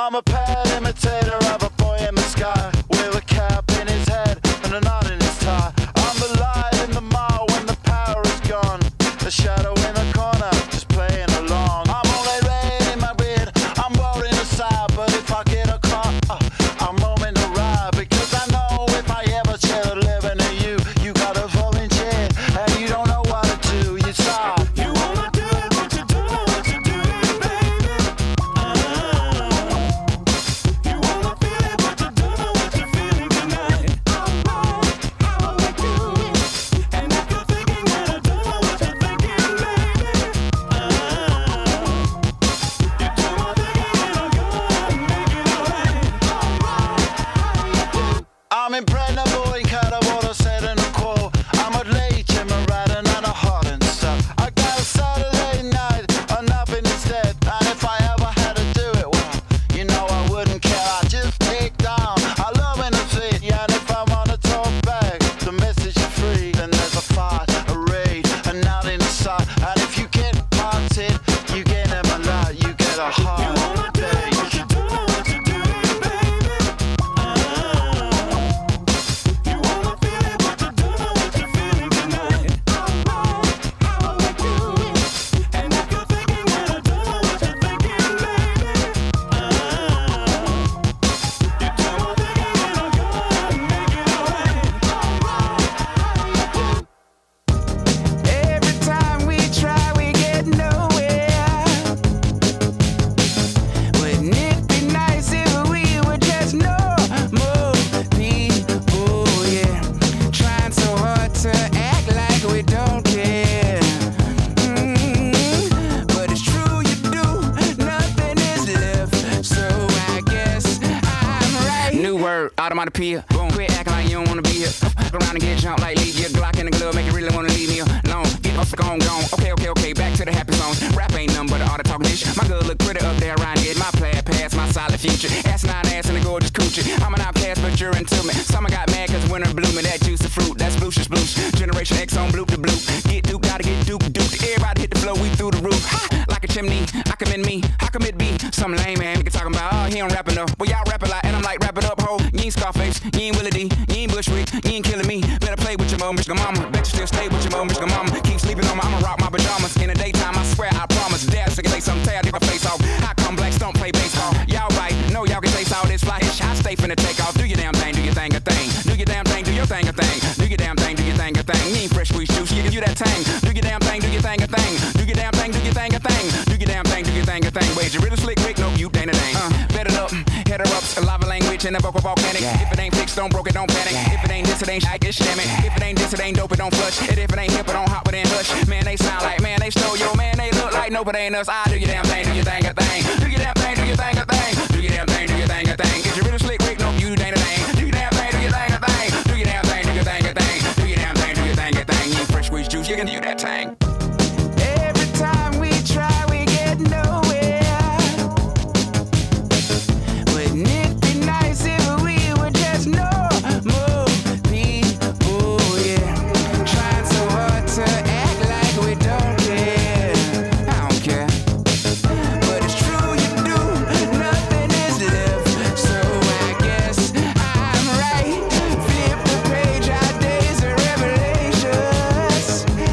I'm a pale imitator of a boy in the sky, with a cap in his head and a knot in his tie. I'm the light in the mall when the power is gone, the shadow in the corner, just playing along. I'm only red in my beard, I'm rolling aside, but if I get a car, I'm roaming to ride, because I know if I ever share the living of you, you got a volunteer, and you don't know what to do, you stop. You wanna do it, what you do, what you do, baby. You wanna feel it, what you do, what you feeling tonight. I wanna do it. And if you're thinking what I do, what you're thinking, baby. You do my thinking and I'm gonna make it alright. I'm impregnable in kind of what I said in the call. I'm a late Jim Radin and a heart and stuff. I got a Saturday night or nothing instead. And if I ever had to do it, well, you know I wouldn't care. I just take down. I love in the city. Yeah, and if I wanna talk back, the message is free. Then there's a fight, a raid, a night in the sun. And if you get parted, you get them a lot. You get a heart. You wanna do it, what you do, what you do, baby. You wanna feel it, what you do, what you feeling tonight. I wanna do it. And if you're thinking what I do, what you're thinking, baby. You do my thinking and I'm gonna make it alright. Every time we try, we get nowhere. Wouldn't it be nice if we were just normal people? Yeah, trying so hard to act like we don't care. But it's true, you do. Nothing is left, so I guess I'm right. New word, automatopoeia. Boom, quit acting like you don't wanna be here. Fuck around and get jumped like leave your Glock in the glove, make you really wanna leave me alone. Get off the gone. Okay, back to the happy zone. Rap ain't nothing but an art of talking dish. My girl look pretty up there around here. My plaid past, my solid future. Ass 9 ass and a gorgeous coochie. I'm an outcast, but you're into me. Summer got mad cause winter blooming. That juicy fruit, that's blucious blues. Generation X on bloop to bloop. Get duke, gotta get duke. Everybody hit the flow, we through the roof. Ha! Like a chimney, I commend me. How come it be some lame man? Nigga talking about, oh, he don't rap enough. Well, y'all rap a lot, and I'm like, wrap it up, ho. You ain't Scarface, you ain't Willie D, you ain't Bushwick, you ain't killing me. Better play with your mom, Mr. Mama. Bet you still stay with your mom, Mr. Mama. Keep sleeping on me, I'ma rock my pajamas. In the daytime, I swear, I promise. Dad, so can say something, tear my face off. How come blacks don't play baseball? Y'all right, no, y'all can taste all this fly. I stay finna take off. Do your damn thing, do your thing, a thing. Do your damn thing, do your thing, a thing. Do your damn thing, do your thing, a thing. You ain't fresh squeeze juice, you give you that tang. Do your damn thing, do your thing, a thing. Do your damn thing, do your thing, a thing. Do your damn thing, do your thing, a thing. Wait, you really slick, Rick? No, you ain't a dang. Bet it up, head her up, lava language and a vocal volcanic. If it ain't fixed, don't broke it, don't panic. If it ain't this, it ain't shit, it's shammy. If it ain't this, it ain't dope, it don't flush. And if it ain't hip, it don't hop, it ain't hush. Man, they sound like, man, they stole yo, man, they look like nope, it ain't us. I do your damn thing, do your thing, a thing. Do your damn thing, do your thing, a thing. Do your damn thing, do your thing, a thing. Is you really slick, Rick? No, you ain't a thing. Do your damn thing, do your thing, a thing. Do your damn thing, do your thing, a thing. Do your damn thing, do your thing, a thing. You ain't fresh squeeze juice, you can do that thing. Every time we try, we get nowhere. Wouldn't it be nice if we were just normal people? Yeah, trying so hard to act like we don't care. I don't care, but it's true, you do. Nothing is left, so I guess I'm right. Flip the page, our days are revelations.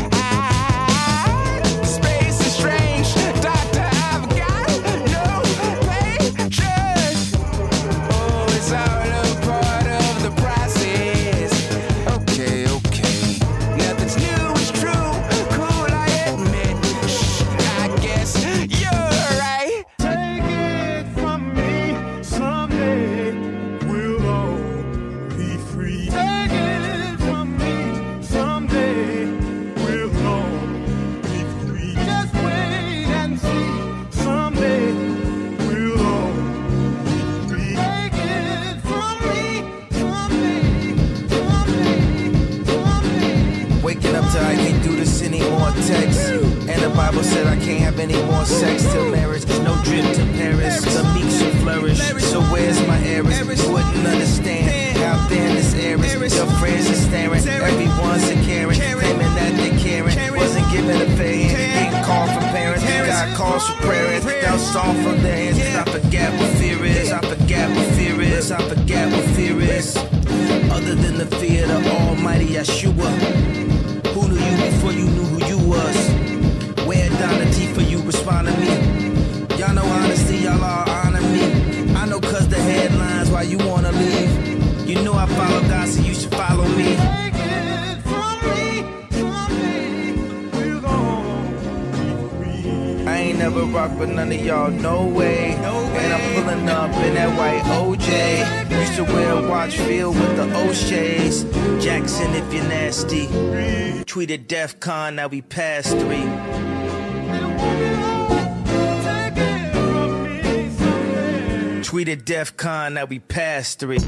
Space is strange, doctor, I've got no patience. Oh, it's all a part of the process. Okay, nothing's new, it's true. Cool, I admit. Shh, I guess you're right. Take it from me, someday we'll all be free. Take it from me, someday we'll all be free. Just wait and see, someday we'll all be free. Take it from me, someday. Waking up till I can't do this anymore. Text. And the Bible said I can't have any more sex till marriage. No trip to Paris. The meek shall flourish. So where's my heiress? You wouldn't understand. Out there in this area, your friends are staring. Everyone's a Karen. Claiming that they caring. Wasn't given a fair hand. Getting called from parents. God calls for prayers. Down song from their hands. I forget what fear is. I forget what fear is. Other than the fear of the almighty Yeshua. Who knew you before you knew who you was? Where down the T for you, respond to me. Y'all know honestly, y'all all honor me. I know cause the headlines why you wanna leave. You know I follow God, so you should follow me. Take it from me, we're gonna be free. I ain't never rocked with none of y'all, no way. And I'm pulling up in that white OJ. Used to wear a watch filled with the O'Shea's. Jackson, if you're nasty. Tweeted DEF CON, now we past 3. Tweeted DEF CON, now we past 3.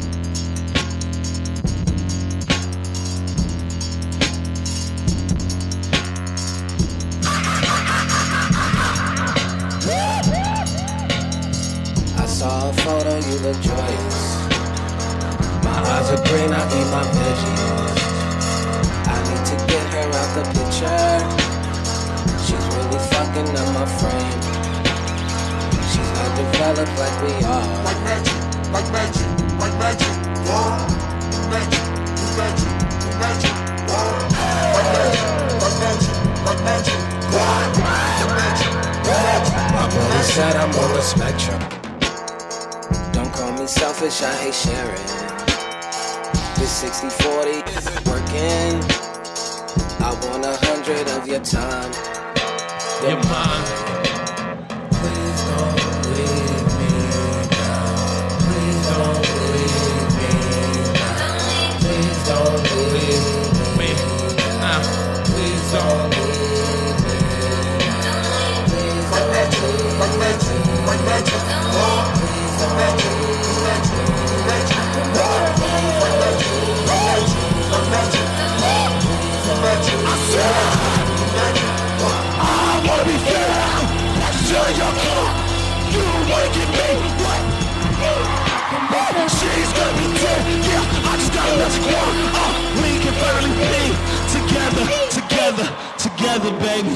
I saw a photo, you look joyous. My eyes are green, I eat my veggies. I need to get her out the picture. She's really fucking up my frame. She's not developed like we are. Like magic, like magic, like magic, whoa. Magic, magic, magic, whoa. Like magic, like magic, like magic, whoa. Magic, magic. My brother said I'm on the spectrum. Don't call me selfish, I hate sharing. This 60-40 isn't working. I want 100 of your time. Your mind. Please don't leave me now. Please don't leave me now. Please don't leave me now. Please don't leave me now. Like magic, like magic, like magic, whoa. Magic, magic, magic, whoa. Like magic, like magic, like magic, whoa. Magic, magic, I wanna be fair now. Watch till you're cool. You wanna get me? What? She's gonna be dead. Yeah, I just got a magic wand. We can finally be together, together, together, baby.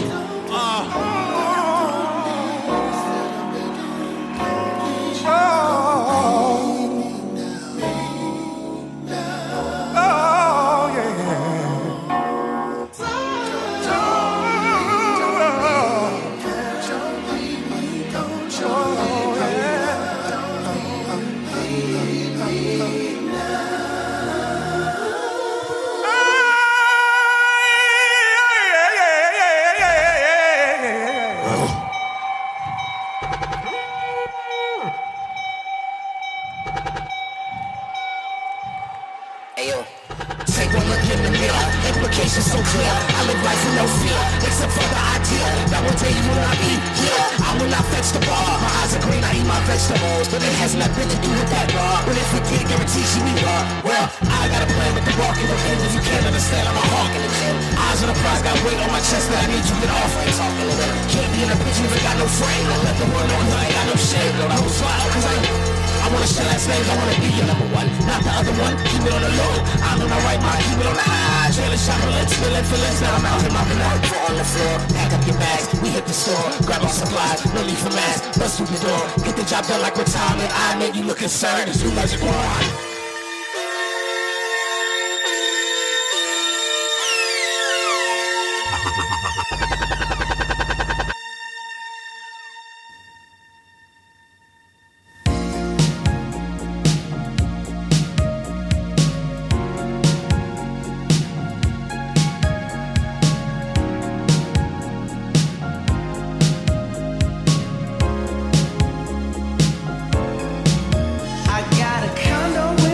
Take one look in the mirror, implications so clear. I live life with no fear, except for the idea that one day you will not be here. I will not fetch the bar. My eyes are green, I eat my vegetables, but it has nothing to do with that bar. But if we can't guarantee she be raw, well, I got a plan with the walk and the things if you can't understand. I'm a hawk in the gym. Eyes on the prize, got weight on my chest that I need you to get off. Ain't talking to them. Can't be in a picture if I got no frame. I let the world know cause I ain't got no shame. No smile cause I wanna share last names, I wanna be your number one, not the other one. Keep it on the low, I'm on the right mind, keep it on the high. Trailer chocolate, spilling feelings, now I'm out in my blood. Foot on the floor, pack up your bags, we hit the store, grab our supplies, no need for masks, bust through the door, get the job done like retirement. I make you look concerned, it's too much one. I got a condo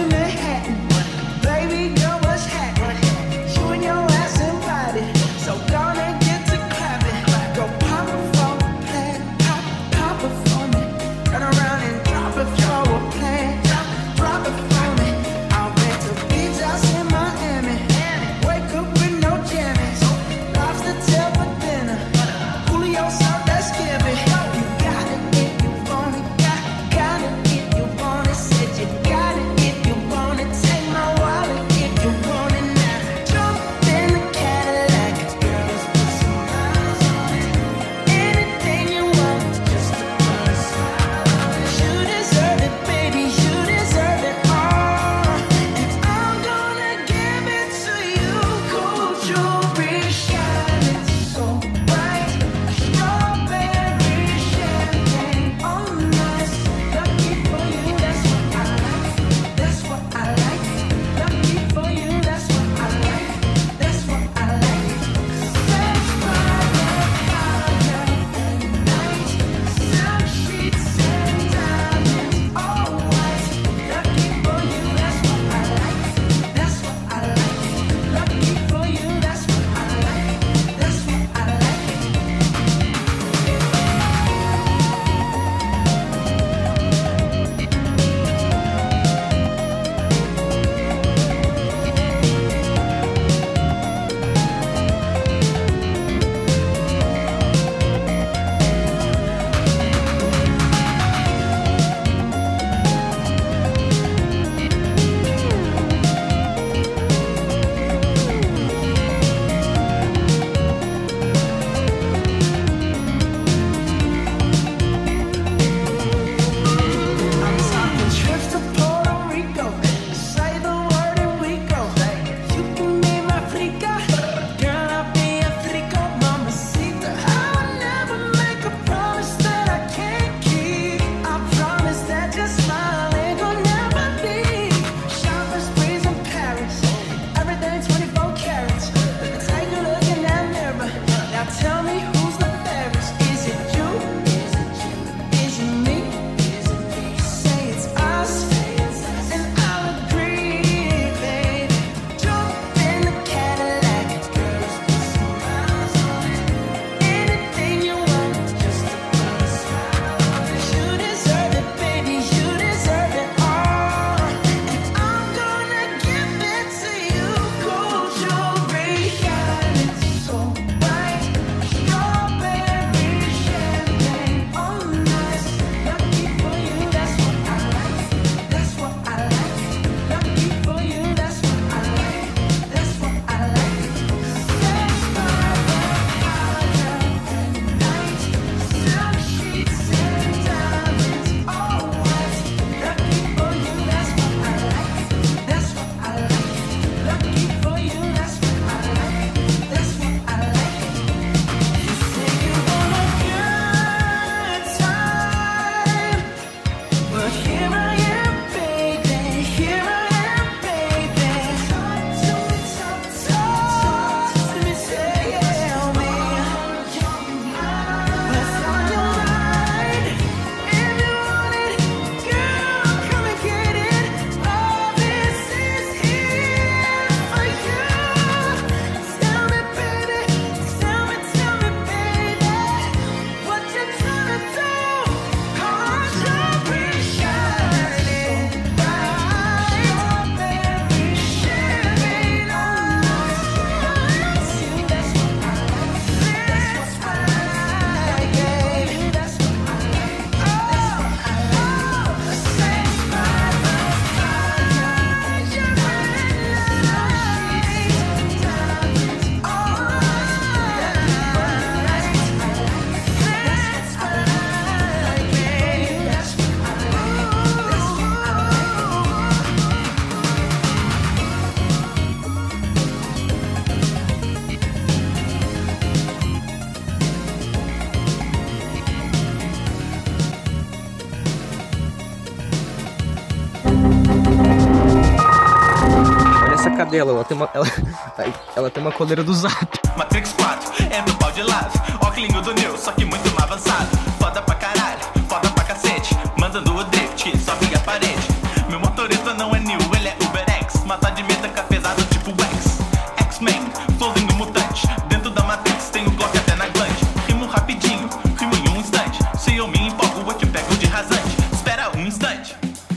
dela. Ela tem uma coleira do Zap. Matrix 4, é do pau de lado. Óculinho do Neo, só que muito mais avançado. Foda pra caralho, foda pra cacete. Mandando o drift, que sobe a parede. Meu motorista não é Neo, ele é Uber X. Mata de meta pesado tipo X. X-Men, flowzinho mutante. Dentro da Matrix tem o Glock até na glande. Rimo rapidinho, rimo em um instante. Se eu me empolgo, eu te pego de rasante. Espera um instante.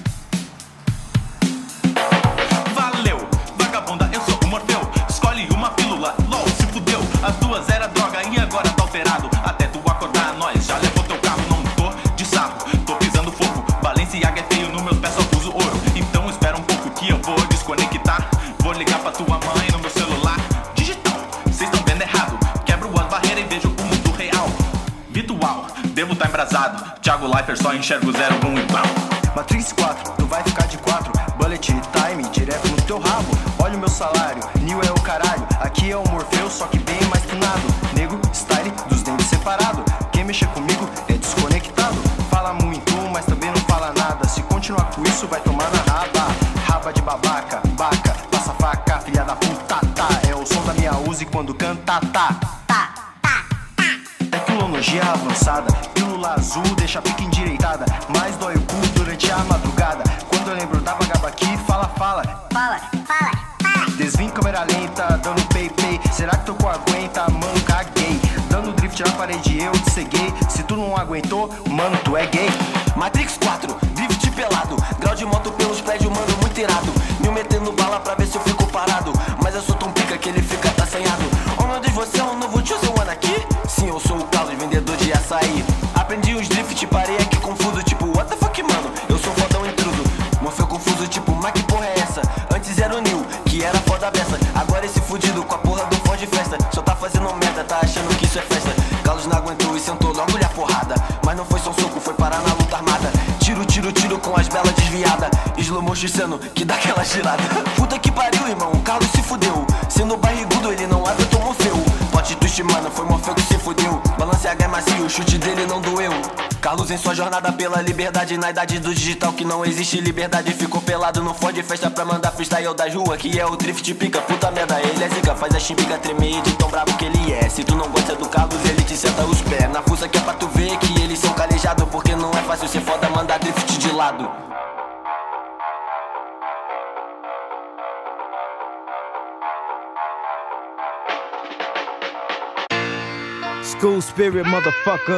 Valeu, vagabunda, eu sou o Morfeu. Escolhe uma pílula, LOL, se fudeu. As duas era droga e agora tá alterado. Até tu acordar, nós já levou teu carro. Não tô de sarro, tô pisando fogo. Balenciaga é feio, no meus pés só uso ouro. Então espera um pouco que eu vou desconectar. Vou ligar pra tua mãe no meu celular. Digital, cês tão vendo errado. Quebro as barreiras e vejo o mundo real. Virtual, devo tá embrasado. Thiago Leifert só enxergo 01 e pau. Matrix 4, tu vai ficar de 4. Bullet time, direto no teu rabo. Olha o meu salário, Neo é o caralho. Aqui é o Morfeu, só que bem mais tunado. Nego, style, dos dentes separado. Quem mexer comigo é desconectado. Fala muito, mas também não fala nada. Se continuar com isso, vai tomar na raba. Raba de babaca, baca, passa faca, filha da puta, tá. É o som da minha Uzi quando canta, tá. Tecnologia avançada, pílula azul deixa a pica endireitada. Mas dói o cu durante a madrugada. Quando eu lembro da vagaba aqui, fala. Desvio em câmera lenta, dando pay. Será que teu cu aguenta? Mano, caguei. Dando drift na parede, eu te ceguei. Se tu não aguentou, mano, tu é gay. Matrix 4, drift pelado. Grau de moto pelos prédios, mano, muito irado. Me metendo bala pra ver se eu fico parado. Mas eu sou tão pica que ele fica assanhado. Oh meu Deus, você é um novo Chosen One aqui? Sim, eu sou o Carlos, vendedor de açaí. Aprendi uns drift, parei aqui confuso. Tipo, what the fuck, mano? Eu sou fodão intruso. Morfeu confuso, tipo, mas que porra é essa? Antes era o Neo, que era foda beça. Agora esse fudido com a porra do fã de festa. Só tá fazendo merda, tá achando que isso é festa. Carlos não aguentou e sentou logo-lhe a porrada. Mas não foi só um soco, foi parar na luta armada. Tiro com as belas desviadas. Slow motion sendo que dá aquela girada. Puta que pariu, irmão, o Carlos se fudeu. Sendo barrigudo, ele não abre, tomou Morfeu. Plot twist, mano, foi Morfeu que se fudeu. Balanceaga é macio, o chute dele não doeu. Carlos em sua jornada pela liberdade. Na idade do digital que não existe liberdade. Ficou pelado no fone de festa pra mandar freestyle das ruas. Que é o drift pica, puta merda, ele é zica. Faz a chimbica tremer de tão brabo que ele é. Se tu não gosta do Carlos, ele te senta os pés. Na fuça que é pra tu ver que eles são calejados. Porque não é fácil ser foda, mandar drift de lado. School spirit, motherfucker.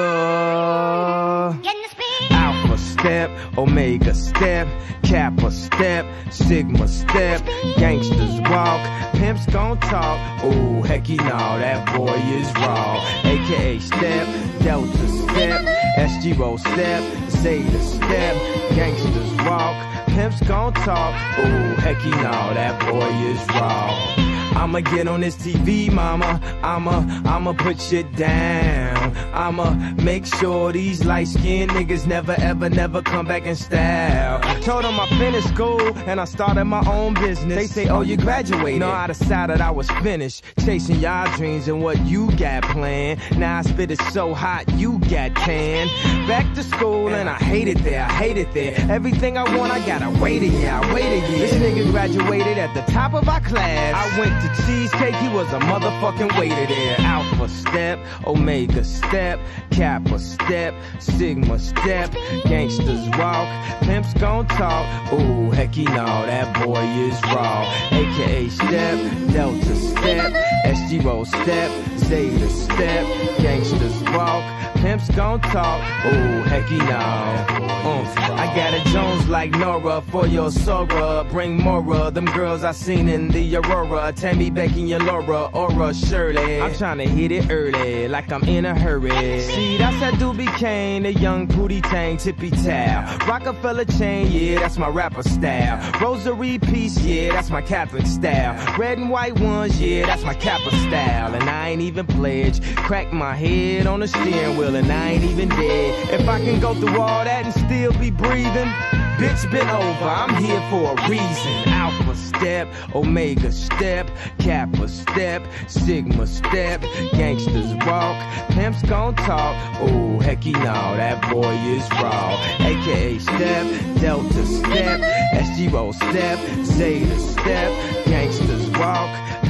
Alpha step, Omega step, Kappa step, Sigma step, gangsters walk, pimps gon' talk. Oh, hecky no, that boy is raw. AKA step, Delta step, SG roll step, Zeta step, gangsters walk, pimps gon' talk. Oh, hecky no, that boy is raw. I'ma get on this TV, mama. I'ma put shit down. I'ma make sure these light-skinned niggas never come back in style. Told them I finished school and I started my own business. They say, oh, you graduated. No, I decided I was finished chasing y'all dreams and what you got planned. Now I spit it so hot, you got tan. Back to school and I hate it there. Everything I want, I gotta wait a year. This nigga graduated at the top of our class. I went to Cheesecake, he was a motherfucking waiter there. Alpha step, Omega step, Kappa step, Sigma step, gangsters walk, pimps gon' talk. Ooh, hecky no, that boy is raw. AKA step, Delta step, SG roll step, Zeta step, gangsters walk, pimps gon' talk. Ooh, hecky no. I got a Jones like Nora for your Sora. Bring more them girls I seen in the Aurora. Tammy, Becky, and Laura, Aura, Shirley. I'm tryna hit it early, like I'm in a hurry. See, that's that Doobie Kane, the young Pootie Tang, tippy towel. Rockefeller chain, yeah, that's my rapper style. Rosary piece, yeah, that's my Catholic style. Red and white ones, yeah, that's my Kappa style. And I ain't even pledged. Crack my head on the steering wheel and I ain't even dead. If I can go through all that and still be breathing, bitch, been over, I'm here for a reason. Alpha step, Omega step, Kappa step, Sigma step, gangsters walk, pimps gon' talk. Oh, hecky no, that boy is raw. AKA step, Delta step, SG roll step, Zeta step, gangsters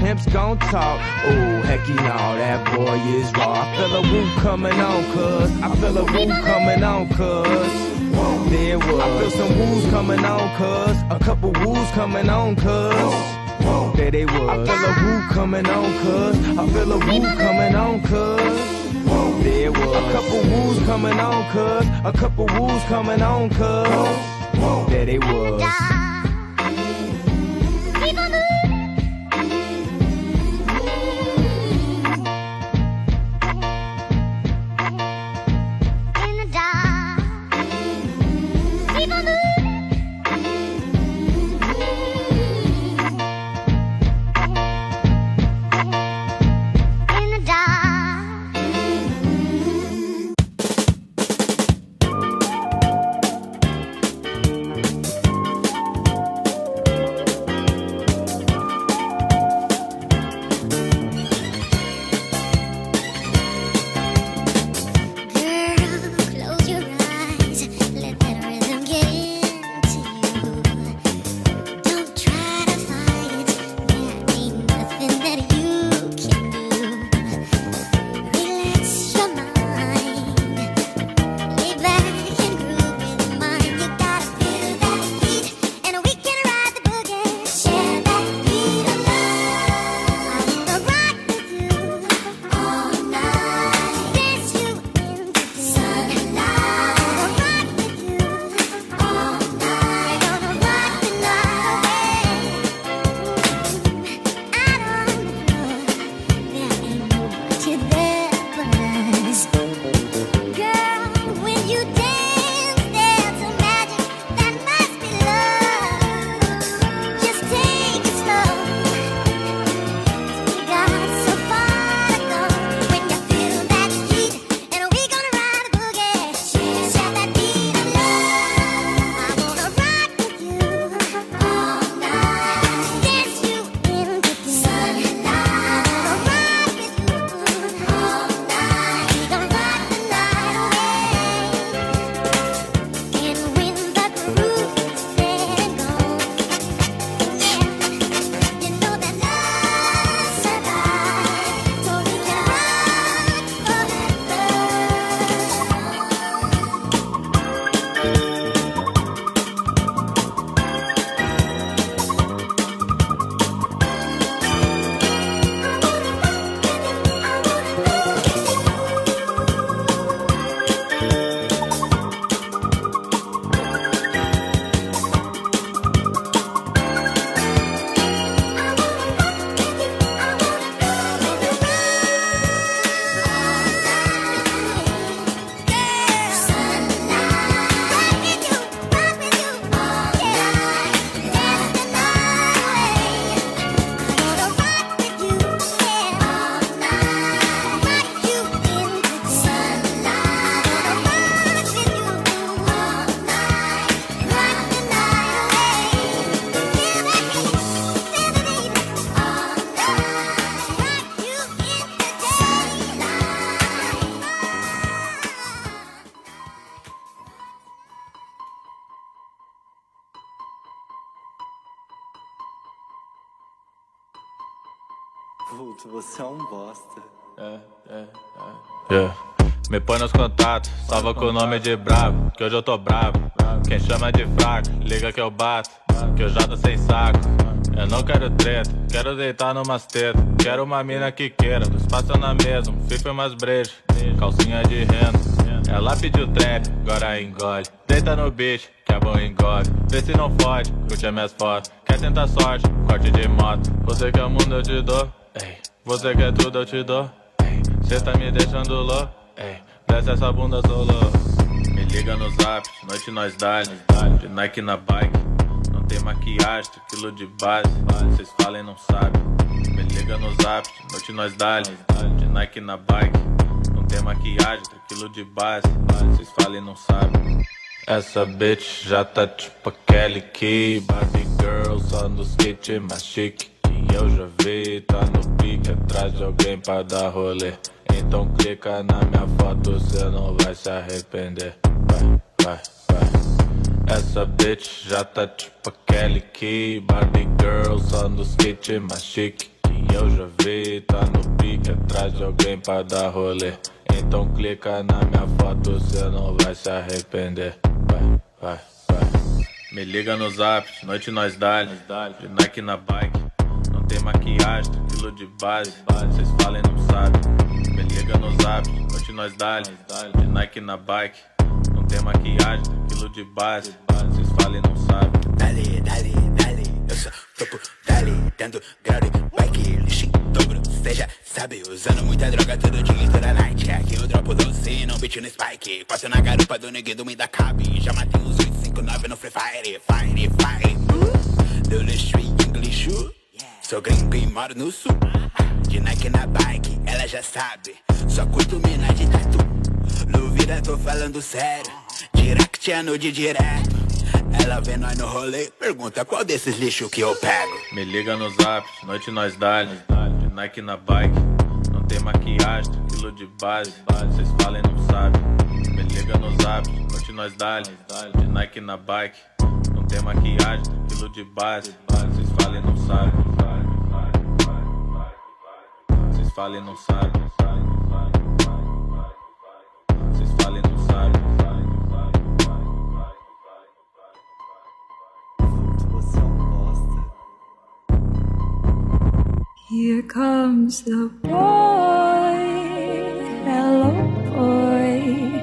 pimps gon' talk. Oh, hecky no, that boy is raw. I feel a woo coming on, cuz. I feel a woo coming on, cuz. There it was. I feel some woos coming on, cuz. A couple woos coming on, cuz. There they was. I feel a woo coming on, cuz. I feel a woo coming on, cuz. There it was. A couple woos coming on, cuz. A couple woos coming on, cuz. There they was. Puto, você é um bosta. Me põe nos contatos, salva com o nome de brabo, que hoje eu tô brabo. Quem chama de fraco, liga que eu bato, que eu já tô sem saco. Eu não quero treta, quero deitar numas tetas. Quero uma mina que queira, do espaço na mesa, um FIFA e umas brejas, calcinha de renda. Ela pediu trap, agora engole. Deita no beat, que é bom engole. Vê se não fode, curte as minhas fotos. Quer tentar sorte, corte de moto. Você quer o mundo, eu te dou. Ei. Você quer tudo, eu te dou. Ei. Cê tá me deixando louco. Ei. Desce essa bunda, sou louco. Me liga no zap, noite nós dá-lhe. De Nike na bike. Não tem maquiagem, aquilo de base. Cês falam e não sabem. Me liga no zap, noite nós dá-lhe. De Nike na bike. Não tem maquiagem, aquilo de base. Cês falam e não sabem. Essa bitch já tá tipo a Kelly Key. Barbie girl só no skate mais chique. E eu já vi, tá no pique atrás de alguém pra dar rolê. Então clica na minha foto, cê não vai se arrepender. Vai, vai, vai. Essa bitch já tá tipo a Kelly Key. Barbie girl só no skate mais chique. E eu já vi, tá no pique atrás de alguém pra dar rolê. Então clica na minha foto, cê não vai se arrepender. Vai, vai, vai. Me liga no zap, de noite nós dá-lhe. De Nike na bike, não tem maquiagem, quilo de base. Cês falam e não sabem. Me liga no zap, de noite nós dá-lhe. De Nike na bike, não tem maquiagem, quilo de base. Cês falam e não sabem. Dale, dale, dale, eu sou topo, dale, dando grau de bike, lixo em dobro, cê já sabe, usando muita droga todo dia e toda night. Aqui eu dropo doce, não beat no spike, passo na garupa do neguinho me dá cabe, já matei uns 859 no Free Fire, fire, fire, do street English, sou gringo e moro no sul, de Nike na bike, ela já sabe, só curto mina de tatu, duvida, tô falando sério, direct é nude direto. Ela vê nós no rolê, pergunta qual desses lixos que eu pego. Me liga no zap, de noite nós dá-lhe. De Nike na bike, não tem maquiagem, quilo de base. Cês falam e não sabem. Me liga no zap, de noite nós dá-lhe. De Nike na bike, não tem maquiagem, quilo de base. Cês falam e não sabem. Cês falam e não sabem. Cês falam e não sabem. Here comes the boy, hello boy,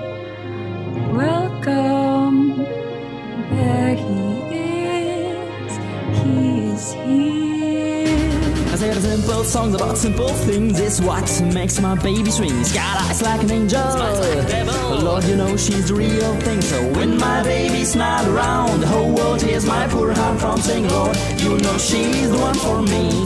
welcome, there he is here. I said simple songs about simple things is what makes my baby swing. She's got eyes like an angel, Lord, you know she's the real thing. So when my baby's not around, the whole world hears my poor heart from saying, Lord, you know she's the one for me.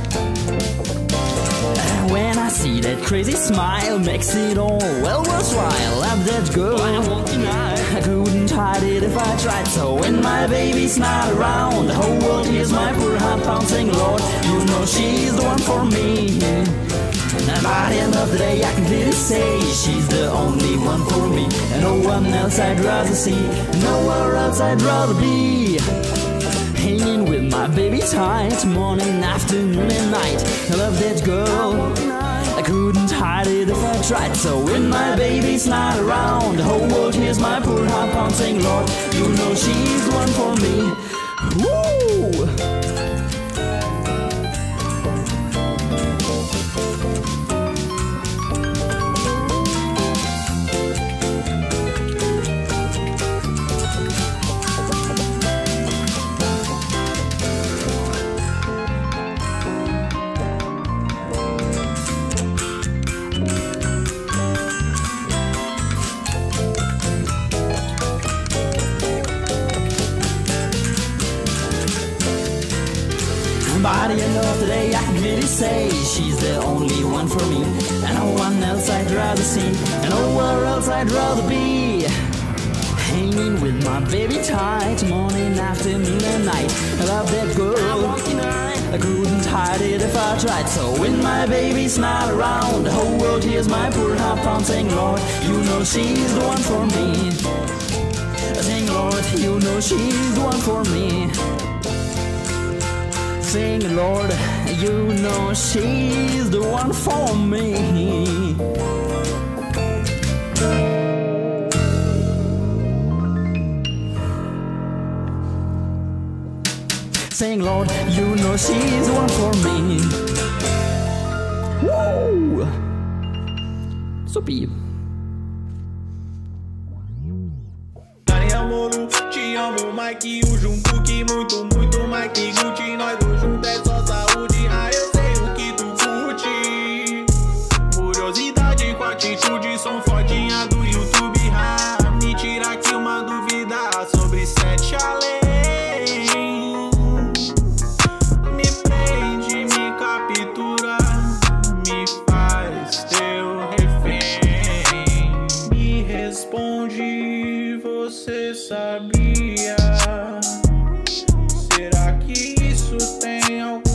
When I see that crazy smile, makes it all well worthwhile. I'm that girl, I won't deny. I couldn't hide it if I tried. So when my baby's not around, the whole world hears my poor heart pound saying, Lord, you know she's the one for me. And by the end of the day I can clearly say she's the only one for me. And no one else I'd rather see, nowhere else I'd rather be. Hanging with my baby tight, morning, afternoon and night. I love that girl, I couldn't hide it if I tried. So when my baby's not around, the whole world hears my poor heart pound saying, Lord, you know she's the one for me. Woo! By the end of the day I can really say she's the only one for me. And no one else I'd rather see, and nowhere else I'd rather be. Hanging with my baby tight, morning, afternoon and night. I love that girl, I couldn't hide it if I tried. So when my baby's not around, the whole world hears my poor heart pound saying, Lord, you know she's the one for me. Saying, Lord, you know she's the one for me. Sing, Lord, you know she's the one for me. Sing, Lord, you know she's the one for me. Woo! Subi. Daniel Molo, te amo, Mike, o Jungkook, muito, muito Mike, Gucci, nós dois juntos é só saúde. Ah, eu sei o que tu curte. Curiosidade com atitude, som fodinha do YouTube. Ah, me tira aqui uma dúvida sobre 7 além. Me prende, me captura, me faz teu refém. Me responde, você sabia? Será que isso tem algum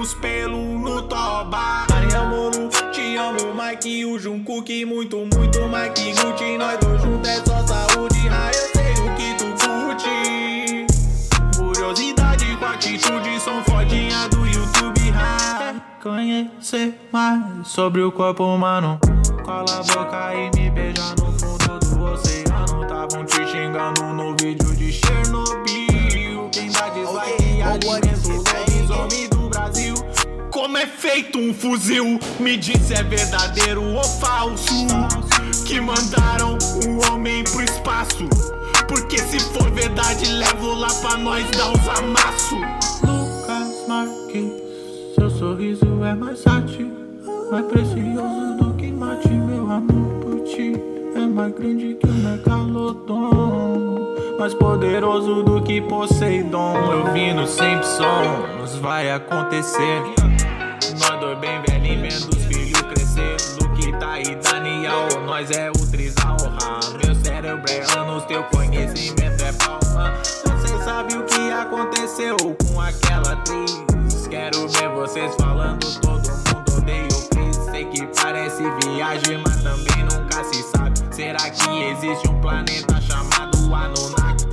os pelos no toba. Maria Molo, te amo, Mike, o Jungkook, muito, muito Mike, Gucci. Nós dois juntos é só saúde, eu sei o que tu curte. Curiosidade com atitude, são fodinha do YouTube. Conhecer mais sobre o corpo humano. Cola a boca e me beija no fundo do oceano. Tavam te xingando no vídeo de Chernobyl. Quem dá dislike alimenta o lobisomem do Brasil. Como é feito um fuzil? Me diz se é verdadeiro ou falso que mandaram um homem pro espaço. Porque se for verdade, levo lá pra nós dar uns amassos. Lucas Marques, seu sorriso é mais arte, mais precioso do que mate. Meu amor por ti é mais grande que o Megalodon, mais poderoso do que Poseidon. Eu vi nos Simpsons, vai acontecer. Nós dois bem velhinhos vendo os filhos crescer. Luke, tá e Daniel, nós é o trisal. Meu cérebro é anos, teu conhecimento é palma. Você sabe o que aconteceu com aquela atriz? Quero ver vocês falando, todo mundo odeia o Chris. Sei que parece viagem, mas também nunca se sabe. Será que existe um planeta chamado Anunnaki?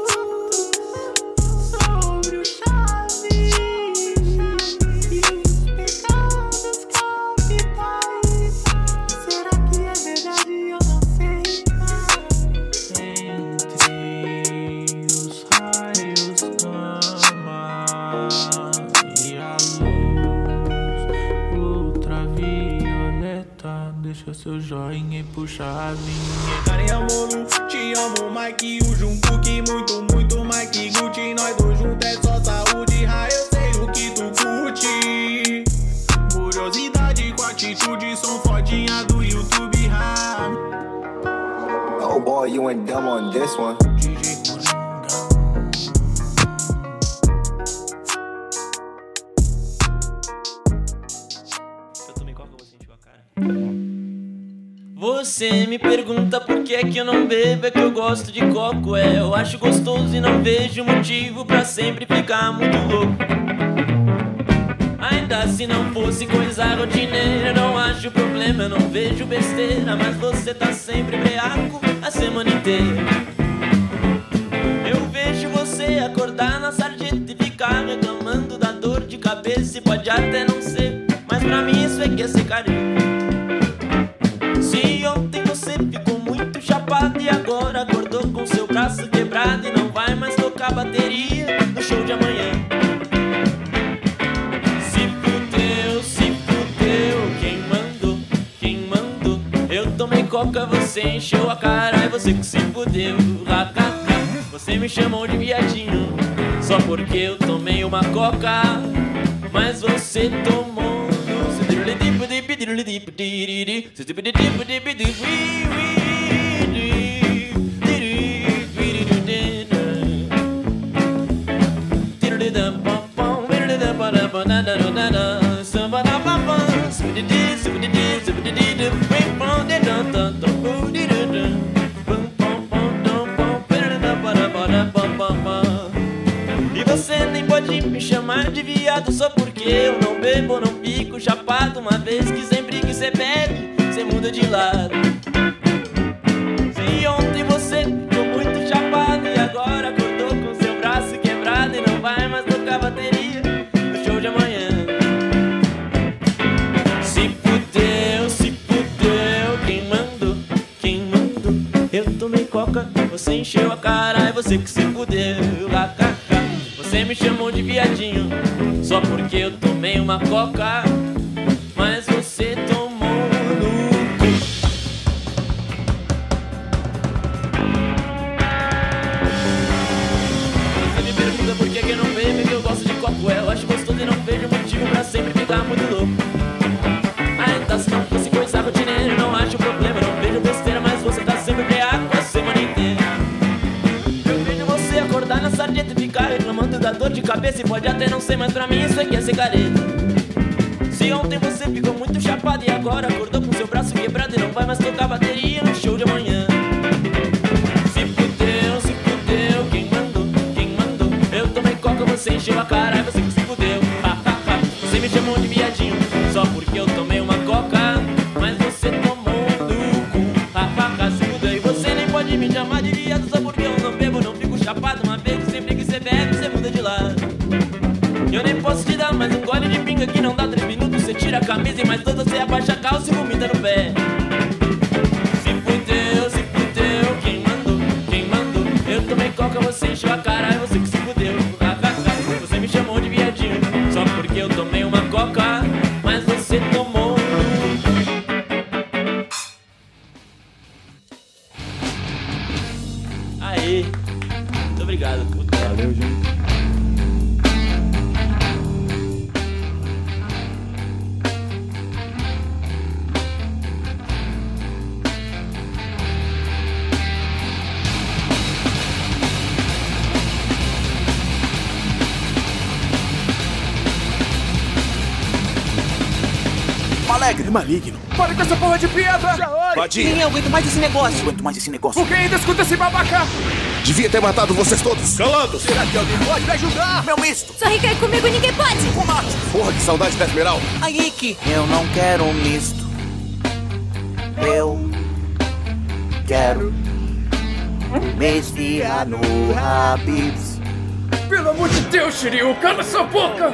Sobre o Chaves e os pecados capitais. Será que é verdade? Eu não sei. Entre os raios gama e a luz ultravioleta, deixa seu joinha e puxa a vinheta. Maria Molo, te amo, Mike, o Jungkook, muito, muito Mike, Gucci. Nós dois juntos é só saúde, eu sei o que tu curte. Curiosidade com atitude, são fodinha do YouTube. Oh boy, you went dumb on this one. Você me pergunta por que é que eu não bebo, é que eu gosto de coco, eu acho gostoso e não vejo motivo pra sempre ficar muito louco. Ainda se não fosse coisa rotineira, não acho problema, eu não vejo besteira, mas você tá sempre breaco a semana inteira. Eu vejo você acordar na sarjeta e ficar reclamando da dor de cabeça, e pode até não ser, mas pra mim isso é que é ser careta. Se ontem você ficou muito chapado e agora acordou com seu braço quebrado e não vai mais tocar bateria no show de amanhã. Se fudeu, quem mandou? Eu tomei coca, você encheu a cara e você que se fudeu. Você me chamou de viadinho só porque eu tomei uma coca, mas você tomou. E você nem pode me chamar de viado só porque eu não bebo, não fico chapado. Uma vez que sempre que você bebe, você muda de lado. Se ontem você ficou muito chapado e agora acordou com seu braço quebrado e não vai mais tocar bateria no show de amanhã. Se fudeu, quem mandou? Eu tomei coca, você encheu a cara e você que se fudeu. Você me chamou de viadinho só porque eu tomei uma coca, mas você tomou no cu. Você me pergunta por que eu não bebo, que eu gosto de coco, eu acho gostoso e não vejo motivo pra sempre ficar muito louco. Ainda se não fosse coisa rotineira, não acho problema, não vejo besteira, mas você tá sempre breaco a semana inteira. Eu vejo você acordar na sarjeta e ficar reclamando da dor de cabeça, e pode até não ser, mas pra mim isso aqui é ser careta. Se ontem você ficou muito chapado e agora acordou com seu braço quebrado e não vai mais tocar bateria no show de amanhã. Se fudeu, quem mandou? Eu tomei coca, você encheu a cara e você que se fudeu. Você me E eu nem posso te dar mais um gole de pinga que não dá 3 minutos. Você tira a camisa e mais 2 você abaixa a calça e vomita no pé. Se fudeu, quem mandou? Eu tomei coca, você encheu a cara, é você que se fudeu. Você me chamou de viadinho, só porque eu tomei uma coca, mas você tomou. Aê, muito obrigado, puta. Valeu, gente. Alegre, maligno. Para com essa porra de piada! Pode ir. Nem eu aguento mais esse negócio. Aguento mais esse negócio. Por que ainda escuta esse babaca? Devia ter matado vocês todos. Calados! Será que alguém pode me ajudar? Meu misto. Só rica comigo ninguém pode. Combate. Porra, que saudade da Esmeralda. Aí, Ike. Eu não quero um misto. Eu quero me esfiar no Habib's. Pelo amor de Deus, Shiryu, cala sua boca!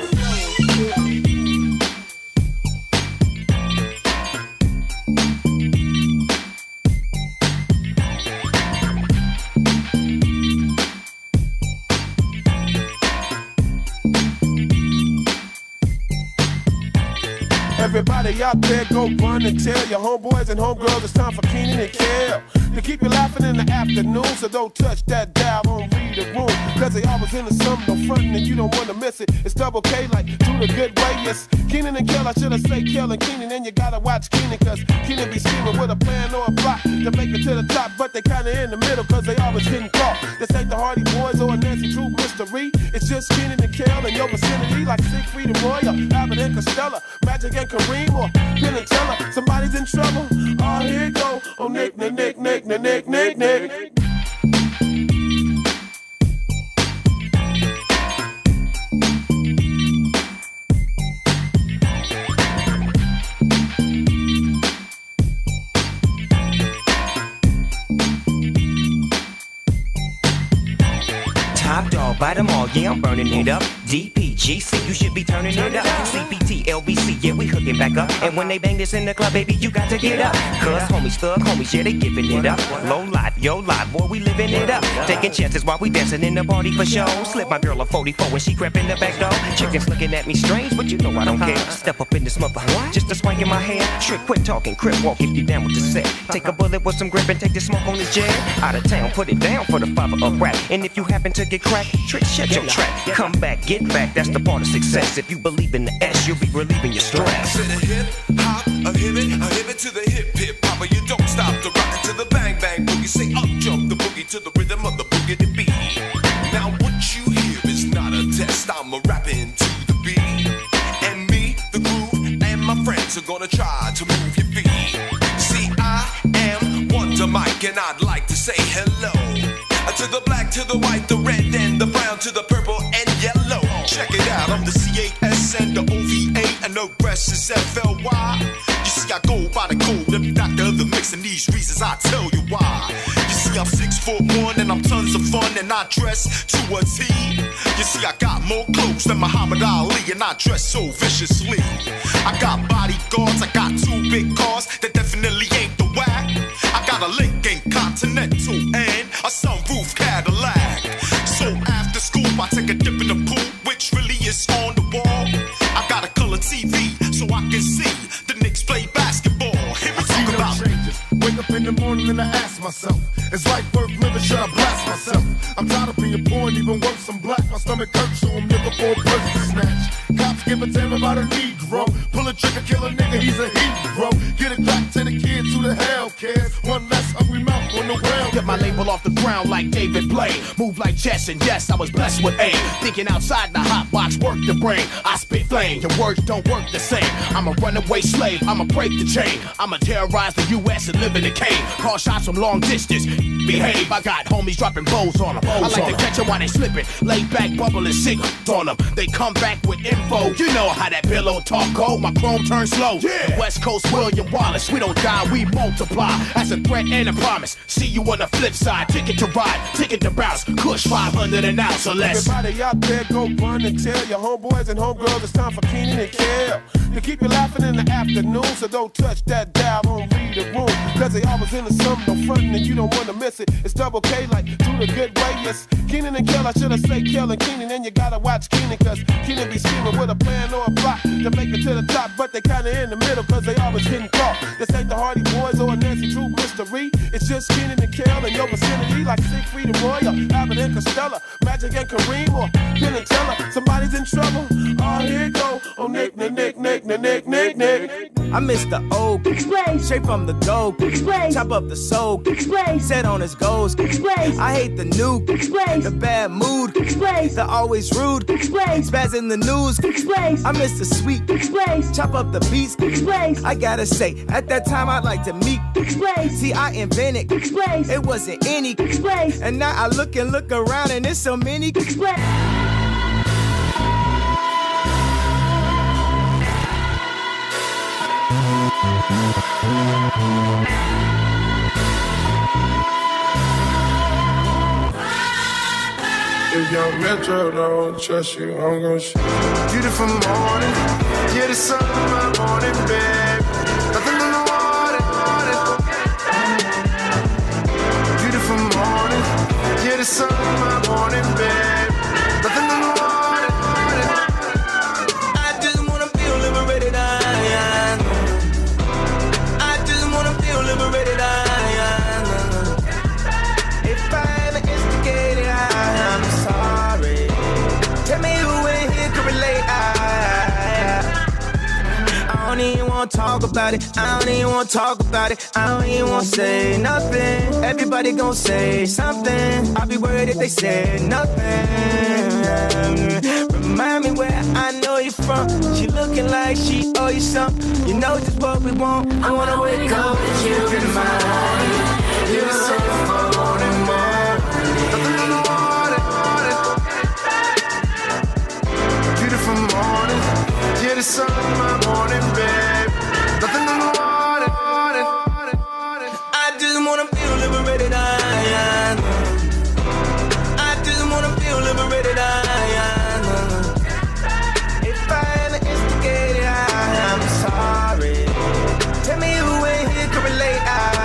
Everybody out there go run and tell your homeboys and homegirls it's time for Keenan and Kel to keep you laughing in the afternoon, so don't touch that dial, don't read the room, cause they always into something, no frontin' and you don't wanna miss it. It's double K like do the good way, yes. Keenan and Kel, I should've said Kel and Keenan, and you gotta watch Keenan, cause Keenan be scheming with a plan or a plot to make it to the top, but they kinda in the middle, cause they always getting caught. This ain't the Hardy Boys or a Nancy Drew mystery, it's just Keenan and Kel in your vicinity, like Siegfried and Roy, or Abbott and Costello, Magic and Kareem, or Penn and Teller. Somebody's in trouble, oh here it go, oh Nick, Nick, Nick, Nick, Nick, Nick, Nick, Nick. Top dog, bite them all, yeah, I'm burning it up. DPGC, you should be turning it up. CPT, LBC, yeah, we hooking back up. And when they bang this in the club, baby, you got to get up. Cuz homies, thug homies, yeah, they giving it up. Low life, yo life, boy, we living it up. Taking chances while we dancing in the party for show. Slip my girl a 44 when she crept in the back door. Chickens looking at me strange, but you know I don't care. Step up in this mother, just a swank in my hair. Trick, quit talking, crip walk if you down with the set. Take a bullet with some grip and take the smoke on this jet. Out of town, put it down for the father of rap. And if you happen to get cracked, trick, shut your trap. Come back, get back, that's the part of success. If you believe in the S, you'll be relieving your stress. To the hip hop, a hip it to the hip hip hopper. You don't stop the rocket to the bang bang boogie. Say up jump the boogie to the rhythm of the boogie to beat. Now what you hear is not a test. I'm a rapping to the beat, and me, the groove, and my friends are gonna try to move your feet. See, I am Wonder Mike, and I'd like to say hello to the black, to the white, the red, and the brown, to the purple and yellow. Check it out, I'm the C-A-S and the O-V-A, and the rest is F-L-Y. You see, I go by the code of the doctor of the mix, and these reasons I tell you why. You see, I'm 6'1", and I'm tons of fun, and I dress to a T. You see, I got more clothes than Muhammad Ali, and I dress so viciously. I got bodyguards, I got 2 big cars that definitely ain't the whack. I got a Lincoln Continental and a sunroof Cadillac. So after school, I take a dip in the pool, which really is on the wall. I got a color TV so I can see the Knicks play basketball. Here we talk about changes. Wake up in the morning and I ask myself, is life worth living? Should I blast myself? I'm tired of being poor and even worse, I'm black. My stomach hurts, so I'm looking for a person to snatch. Cops give a damn about a Negro. Pull a trigger, kill a nigga, he's a hero. Get it back to the kids who the hell cares. One less hungry mouth on the ground. Get my label off the ground like David Blaine. Move like chess, and yes, I was blessed with aim. Thinking outside the hot box, work the brain. I spit flame, your words don't work the same. I'm a runaway slave, I'ma break the chain. I'ma terrorize the U.S. and live in the cave. Call shots from long distance, behave. I got homies dropping bows on them. I like to catch them while they slipping. Lay back, bubble and sing on them. They come back with info. You know how that pillow talk go. My chrome turns slow. Yeah. West Coast William Wallace. We don't die, we multiply. That's a threat and a promise. See you on the flip side. side, ticket to ride, ticket to browse, Kush 500 an ounce, so let's. Everybody out there go run and tell your homeboys and homegirls it's time for Keenan and Kel to keep you laughing in the afternoon, so don't touch that dial, don't read the room, cause they always into something, no frontin' and you don't wanna miss it. It's double K like do the good way, yes. Keenan and Kel, I should've said Kel and Keenan, and you gotta watch Keenan, cause Keenan be scheming with a plan or a plot to make it to the top, but they kinda in the middle, cause they always getting caught. This ain't the Hardy Boys or a Nancy Drew mystery, it's just Keenan and Kel in your vicinity, like Siegfried and Roy, or Abbott and Costello, Magic and Kareem, or Penn and Teller. Somebody's in trouble, oh here it go, oh Nick, Nick, Nick, Nick, Nick, Nick, Nick. I miss the old, straight from the dope, chop up the soul, set on his goals. I hate the new, the bad mood, the always rude, spaz in the news. I miss the sweet, chop up the beats. I gotta say, at that time I like to meet. See, I invented, it wasn't any, and now I look and look around and there's so many. If young Metro don't trust you, I'm gon' shoot. Beautiful morning, yeah, the sun in my morning, babe. Nothing in the water, beautiful morning, yeah, the sun in my morning, babe. Nothing in the water, I just wanna feel liberated, I just wanna feel liberated, if I ever instigated, I'm sorry. Tell me who in here can relate. I don't even wanna talk about it. I don't even wanna talk about it. I don't even wanna say nothing. Everybody gon' say something. I'll be worried if they say nothing. Remind me where I know you from. She looking like she owe you something. You know just what we want. I wanna wake up with you in the morning. You're so morning, morning. Nothing in the water, beautiful morning, yeah, the sun in my morning, babe. Nothing in the water, I just wanna feel liberated, I just wanna feel liberated, if I ever instigated, I'm sorry. Tell me who ain't here can relate,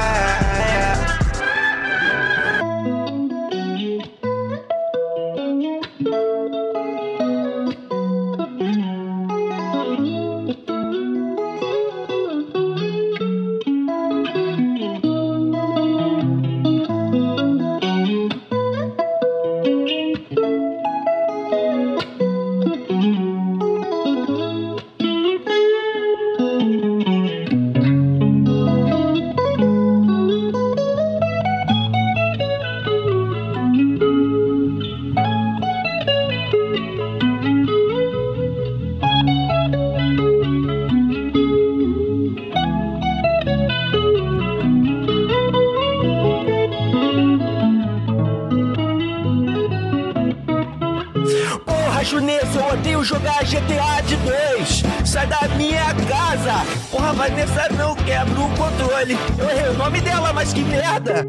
Eu odeio jogar GTA de 2. Sai da minha casa. Porra, Vanessa, não quebra o controle. Eu errei o nome dela, mas que merda.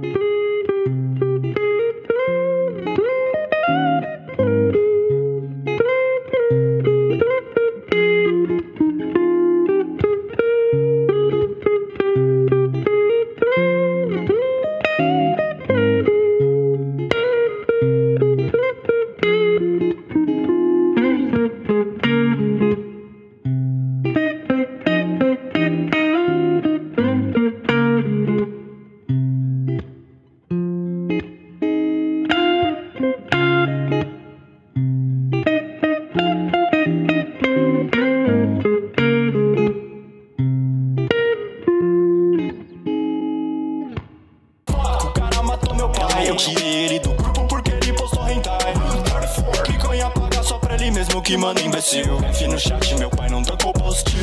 Eu tirei ele do grupo porque ele postou hentai. Picanha paga só pra ele mesmo que manda imbecil. F no chat, meu pai não tancou post.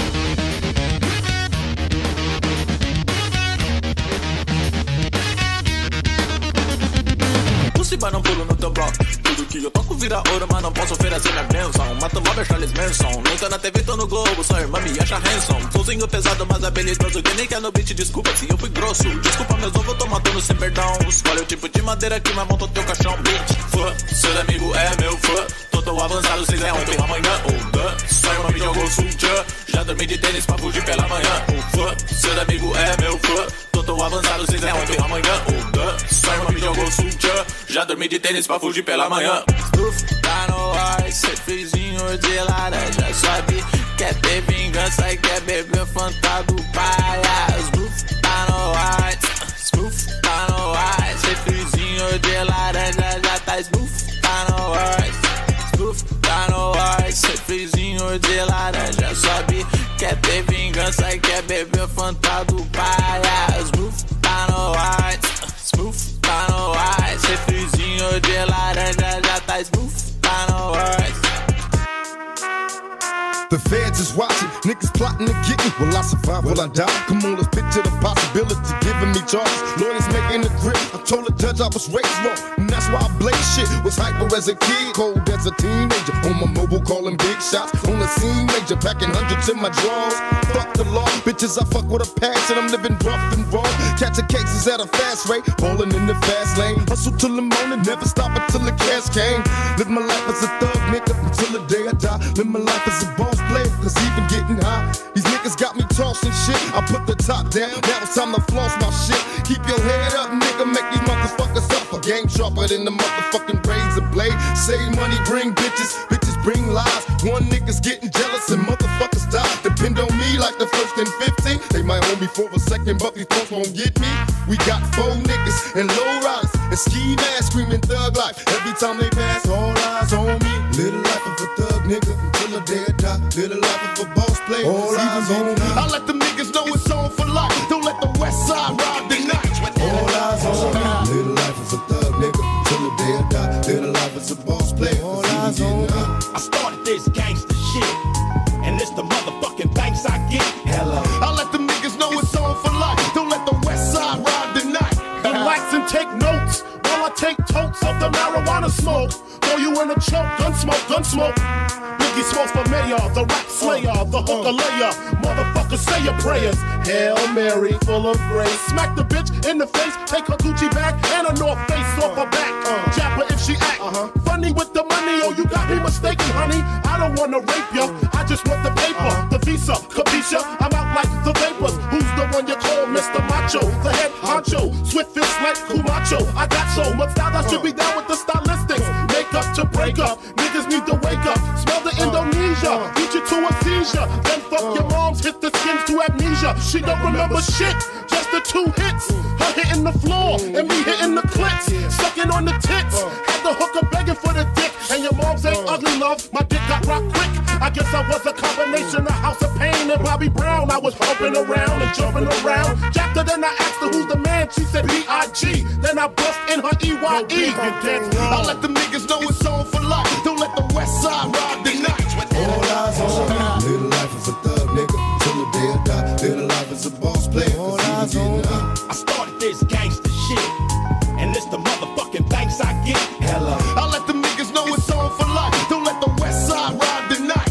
Luciba não pulo no teu bloco. Tudo que eu toco vira ouro, mas não posso oferecer minha bênção. Mata o Bob Charles Manson. Nem tô na TV, tô no globo, sua irmã me acha handsome. Flowzinho pesado, mas habilidoso, que nem quer no beat, desculpa se eu fui grosso. Desculpa meus ovos, tô matando sem perdão. Escolhe o tipo de madeira que mais monta o teu caixão. Bitch, fã, seu amigo é meu fã. Tô avançado, cês é ontem, amanhã. Sua irmã me jogou suja. Já dormi de tênis pra fugir pela manhã. Fã, seu amigo é meu fã. Tô avançado, cês é ontem, amanhã. Sua irmã me jogou suja. Já dormi de tênis pra fugir pela manhã. Tá no ar, cê frisinho de laranja. Sabe, quer ter vingança e quer beber Fanta do paia. Smooth, tá no ar. Smooth, tá no ar. Cê frisinho de laranja, já tá smooth, tá no ar. Smooth, tá no ar. Cê frisinho de laranja. Sabe, quer ter vingança e quer beber Fanta do paia. Smooth, tá no ar. Smooth, tá no ar. Cê frisinho de laranja, já tá smooth, tá no ar. The feds is watching, niggas plotting to get me. Will I survive? Will I die? Come on, let's picture the possibility giving me charges. Lawyers making a grip. I told the judge I was raised wrong, and that's why I blaze shit. Was hyper as a kid, cold as a teenager. On my mobile, calling big shots. On the scene, major, packing hundreds in my drawers. Fuck the law, bitches, I fuck with a passion. I'm living rough and raw, catching cases at a fast rate, balling in the fast lane. Hustle till the morning, never stop until the cash came. Live my life as a thug, nigga, until the day I die. Live my life as a boss player, cause even getting high, these niggas got me tossing shit. I put the top down, now it's time to floss my shit. Keep your head up, nigga, make these motherfuckers suffer. Game sharper than the motherfucking razor blade. Save money, bring bitches, bitches bring lies. One nigga's getting jealous and motherfuckers die. Depend on me like the first and 15. They might hold me for a second, but these folks won't get me. We got 4 niggas and low riders and ski masks screaming thug life. Every time they pass, all eyes on me. Little life of a thug nigga until the day I die. Little life of a boss player, all eyes on me. I let them niggas know it's on for life. Don't let the west side ride the night. All eyes on me. Little life as a thug nigga until the day I die. Little life as a boss player, all eyes on me. I started this gangster shit, and it's the motherfucking thanks I get. Hello. I let them niggas know it's on for life. Don't let the west side ride the night. Relax and take notes while I take totes of the marijuana smoke. Throw you in a choke, gun smoke, gun smoke. Biggie smokes for mayor, the rap slayer, the hooker layer. Motherfucker, say your prayers. Hail Mary, full of grace. Smack the bitch in the face, take her Gucci bag and a North Face off her back. Jab her if she act funny with the money. Oh, you got me mistaken, honey. I don't wanna rape ya, I just want the paper, the visa, capisha. I'm out like the vapors. Who's the one you call Mr. Macho? The head honcho, swift fist like Kumacho. I got so much style, I should be down with the stylistics. Make up to break up, niggas need to wake up. Smell the Indonesia, beat you to a seizure. Then fuck your moms, hit the skins to amnesia. She don't remember shit, just the 2 hits. Her hitting the floor, and me hitting the clits. Sucking on the tits, had the hooker begging for the dick. And your moms ain't ugly, love, my dick got rock quick. I guess I was a combination of House of Pain and Bobby Brown. I was humping around and jumping around. Jacked her, then I asked her who's the man. She said B.I.G. Then I bust in her E.Y.E. I let them niggas know it's on for life. Don't let the west side ride the night. All eyes on me. Little life is a thug nigga till the day I die. Little life is a boss player. All eyes on me. I started this gangster shit, and it's the motherfucking thanks I get. Hello. I let them niggas know it's on for life. Don't let the west side ride the night.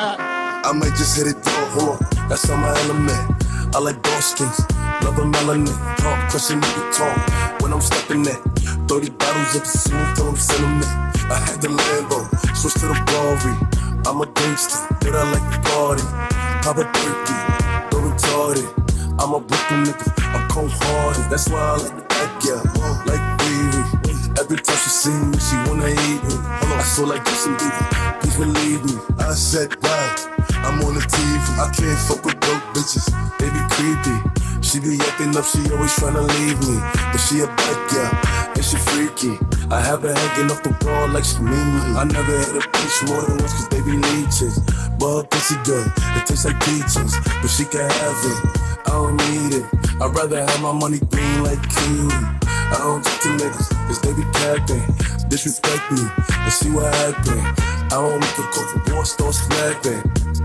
I might just hit it though, hold on, that's on my element. I like dark skins, love a melanin. Talk, crushing nigga talk, when I'm stepping in. 30 bottles of the smooth, till I'm cinnamon. I had the Lambo, switch to the Rari. I'm a gangster, but I like the party. Pop a turkey, go retarded. I'm a Brooklyn nigga, I'm cold-hearted. That's why I like the back, yeah, like Riri. Every time she see me, she wanna eat me. I feel like Justin Bieber, please believe me. I said, right, I'm on the TV. I can't fuck with broke bitches, they be creepy. She be acting up, she always tryna leave me. But she a bad girl, and she freaky. I have her hanging off the wall like she mean me. I never had a bitch more than once, cause they be leeches. But her pussy good, it tastes like peaches. But she can have it, I don't need it. I'd rather have my money green like Q. I don't talk to niggas, cause they be capping. Disrespect me, and see what happened. I don't make a call for war, start slapping.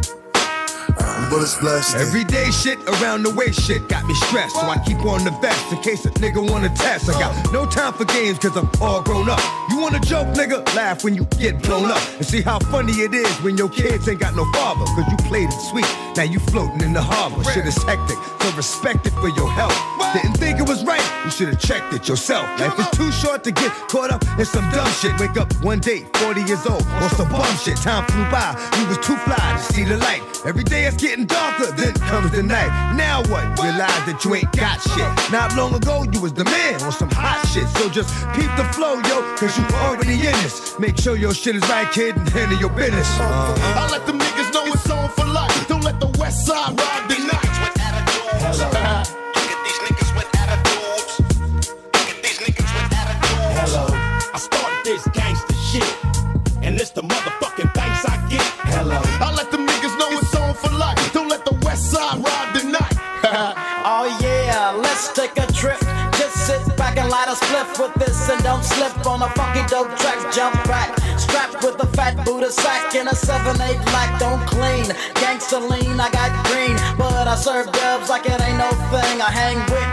Everyday shit around the way shit got me stressed, so I keep on the vest in case a nigga wanna test. I got no time for games cause I'm all grown up. You wanna joke, nigga? Laugh when you get blown up. And see how funny it is when your kids ain't got no father. Cause you played it sweet, now you floating in the harbor. Shit is hectic, so respect it for your health. Didn't think it was right, you should've checked it yourself. Life is too short to get caught up in some dumb shit. Wake up one day, 40 years old, on some bum shit. Time flew by, you was too fly to see the light. Every day it's getting darker, then comes the night. Now what? Realize that you ain't got shit. Not long ago, you was the man on some hot shit. So just peep the flow, yo, cause you already in this. Make sure your shit is right, kid, and handle your business. I let them niggas know it's on for life. Don't let the West Side ride the night. With attitudes. Look at these niggas with attitudes. Look at these niggas with attitudes. Hello. I started this gangster shit, and it's the motherfucking thanks I get. Hello. I let them niggas know it's on for life. Don't let the West Side ride the night. Oh yeah, let's take a trip. Just sit back and light a spliff with this and don't slip on a funky dope track. Jump back, strapped with a fat Buddha sack and a 7-8 black. Don't clean, gangsta lean. I got green, but I serve dubs like it ain't no thing. I hang with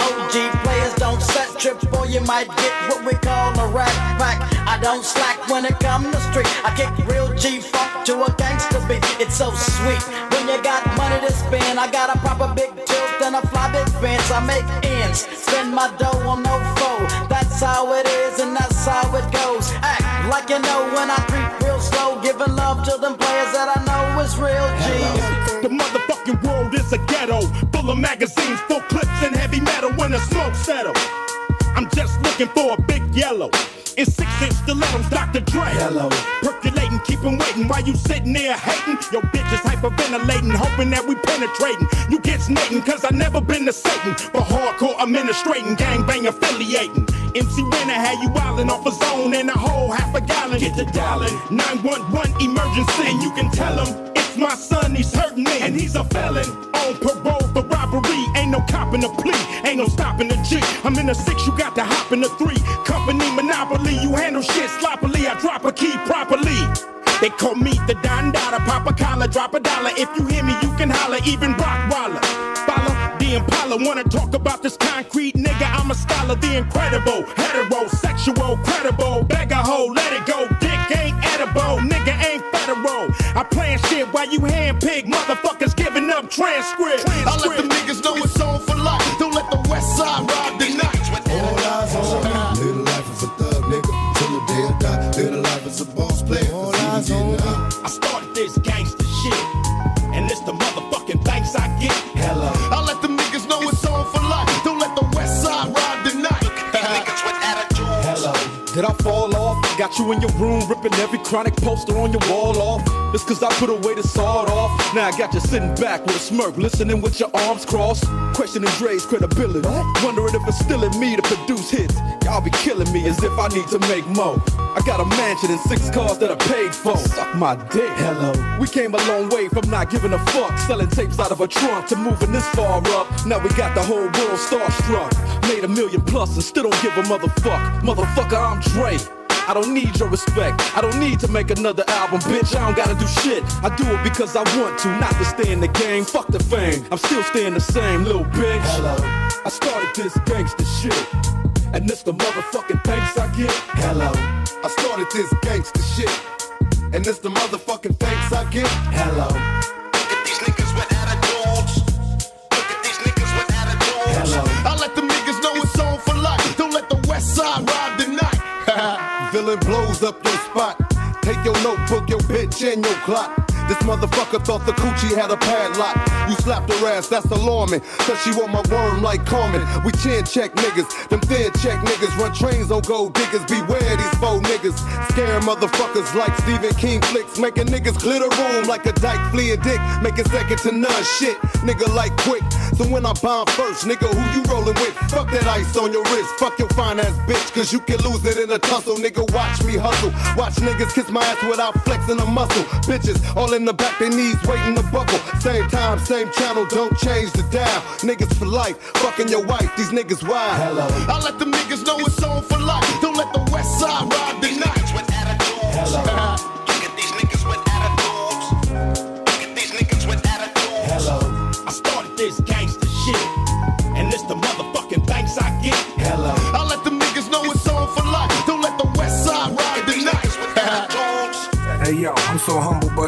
OG players. Don't set trip or you might get what we call a rat pack. I don't slack when it comes to street. I kick real G-funk to a gangsta beat. It's so sweet when you got money to spend. I got a proper big tilt and a fly big bench. I make ends, spend my dough on no foe. That's how it is and that's how it goes. Act like you know when I creep real slow, giving love to them players that I know is real G's. The motherfucking world is a ghetto, full of magazines, full clips and heavy metal when the smoke settle. I'm just looking for a big yellow in 6-inch stilettos, Dr. Dre. Hello. Percolating, keeping waiting while you sitting there hating. Your bitch is hyperventilating, hoping that we penetrating. You get snating, cause I never been to Satan. For hardcore administrating, gangbang affiliating. MC Winner had you wildin' off a zone and a whole half a gallon. Get the dialing, 911 emergency. And you can tell him, it's my son, he's hurting me. And he's a felon, on parole for robbery. Ain't no copping a plea, ain't no stopping the G. I'm in a 6, you got to hop in a 3. Company monopoly, you handle shit sloppily. I drop a key properly. They call me the Don Dada, pop a collar, drop a dollar. If you hear me, you can holler, even Rockwaller. Follow the Impala, wanna talk about this concrete nigga? I'm a scholar, the incredible, heterosexual, credible, beg a hoe, let it go. Dick ain't edible, nigga ain't federal. I plan shit while you handpick motherfuckers giving up transcript. I let them niggas know it's on for life. Don't let the West Side ride the night. All eyes on me. Live the life of a thug nigga till the day I die. Live the life as a boss player. All eyes on me. I started this gangster shit, and it's the motherfucking thanks I get. Hello. I let them niggas know it's on for life. Don't let the West Side ride the night. These niggas with attitudes. Hello. Did I fall off? Got you in your room ripping every chronic poster on your wall off. It's cause I put away the sawed off. Now I got you sitting back with a smirk, listening with your arms crossed, questioning Dre's credibility, wondering if it's still in me to produce hits. Y'all be killing me as if I need to make more. I got a mansion and 6 cars that I paid for. Suck my dick. Hello. We came a long way from not giving a fuck, selling tapes out of a trunk to moving this far up. Now we got the whole world starstruck. Made $1 million plus and still don't give a motherfuck. Motherfucker, I'm Dre. I don't need your respect. I don't need to make another album, bitch. I don't gotta do shit. I do it because I want to, not to stay in the game. Fuck the fame. I'm still staying the same, little bitch. Hello. I started this gangster shit, and this the motherfucking thanks I get. Hello. I started this gangster shit, and this the motherfucking thanks I get. Hello. Look at these niggas with attitudes. Look at these niggas with attitudes. Hello. I let them niggas know it's on for life. Don't let the West Side ride the night. Villain blows up your spot. Take your notebook, your bitch, and your clock. This motherfucker thought the coochie had a padlock. You slapped her ass, that's alarming. Cause she want my worm like Carmen. We chin check niggas, them thin check niggas. Run trains on gold diggers, beware these faux niggas. Scaring motherfuckers like Stephen King flicks. Making niggas clear the room like a dyke fleeing dick. Making second to none shit, nigga like quick. So when I bomb first, nigga, who you rolling with? Fuck that ice on your wrist, fuck your fine ass bitch. Cause you can lose it in a tussle, nigga, watch me hustle. Watch niggas kiss my ass without flexing a muscle. Bitches all in the back, they knees waiting to buckle. Same time, same channel, don't change the dial. Niggas for life, fucking your wife, these niggas wild. Hello. I let the niggas know it's on for life. Don't let the West Side ride the night. With attitudes. Hello. Look at these niggas with attitudes. Look at these niggas with attitudes. Hello. I started this gangster shit, and it's the motherfucking thanks I get. Hello. I let them niggas know it's on for life. Don't let the West Side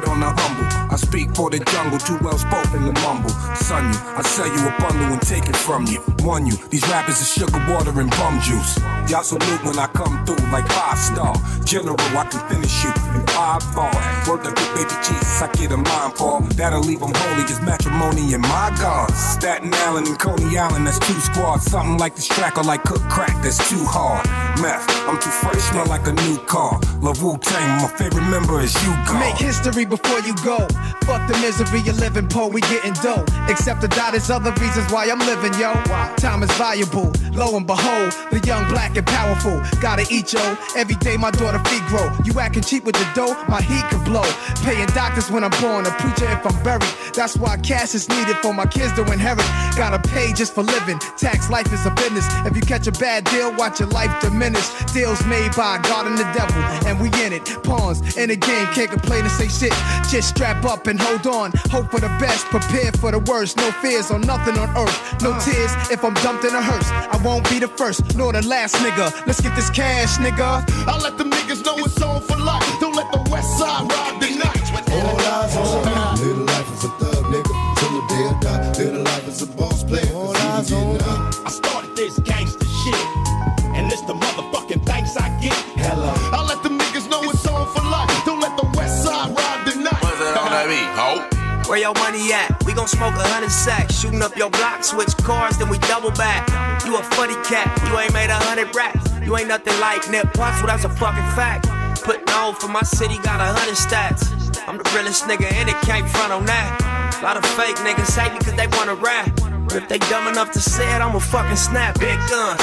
but on the humble. I speak for the jungle, too well spoken to mumble. Son you, I sell you a bundle and take it from you. Won you, these rappers are sugar water and bum juice. Y'all salute when I come through like 5-star general. I can finish you in 5 bars. Word up to baby Jesus, I get a mind fall. That'll leave them holy as matrimony and my God. Staten Island and Coney Island, that's 2 squads. Something like this track or like cook crack, that's too hard. Meth, I'm too fresh, smell like a new car. Love Wu-Tang, my favorite member is you, God. Make history before you go. Fuck the misery you're living, po, we getting dough. Except to die, there's other reasons why I'm living, yo. Time is valuable, lo and behold, the young, black, and powerful. Gotta eat, yo, every day my daughter feet grow. You acting cheap with the dough, my heat could blow. Paying doctors when I'm born, a preacher if I'm buried. That's why cash is needed for my kids to inherit. Gotta pay just for living, tax life is a business. If you catch a bad deal, watch your life diminish. Deals made by God and the devil, and we in it. Pawns in the game, can't complain and say shit. Just strap up and hold on, hope for the best, prepare for the worst. No fears on nothing on earth, no tears if I'm dumped in a hearse. I won't be the first, nor the last nigga. Let's get this cash, nigga. I let them niggas know it's on for life. Don't let the West Side ride the night. All eyes on me. Live life as a thug nigga till the day I die. Live life as a boss player. All eyes on me. I started this gangster shit, and it's the motherfucking thanks I get. Hello. I let them niggas know it's on for life. Don't let the West Side ride the night. What's that on that beat, ho? Where your money at? We gon' smoke 100 sacks. Shooting up your block, switch cars, then we double back. You a funny cat, you ain't made 100 raps. You ain't nothing like Nip Possible, that's a fucking fact. Putting on for my city, got 100 stats. I'm the realest nigga and it can't front on that. A lot of fake niggas hate me cause they wanna rap. But if they dumb enough to say it, I'ma fucking snap. Big guns,